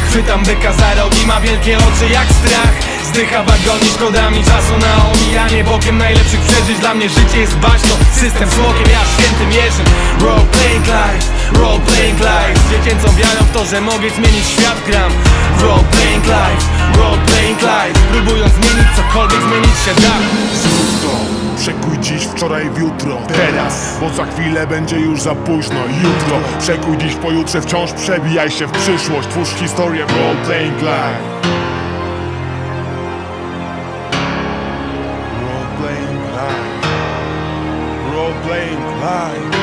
Chwytam byka za rogi, ma wielkie oczy jak strach. Zdycha wagoni szkodami czasu na omijanie bokiem najlepszych przeżyć. Dla mnie życie jest baśną, system smokiem, ja świętym jeżym. Role playing life, role playing life. Z dziecięcą wiarą w to, że mogę zmienić świat gram. Role playing life, role playing life. Próbując zmienić cokolwiek, zmienić się da. Zrób to, przekuj dziś, wczoraj w jutro, teraz. Bo za chwilę będzie już za późno. Jutro, przekuj dziś w pojutrze, wciąż przebijaj się w przyszłość. Twórz historię w role playing life. Role playing life. Role playing life.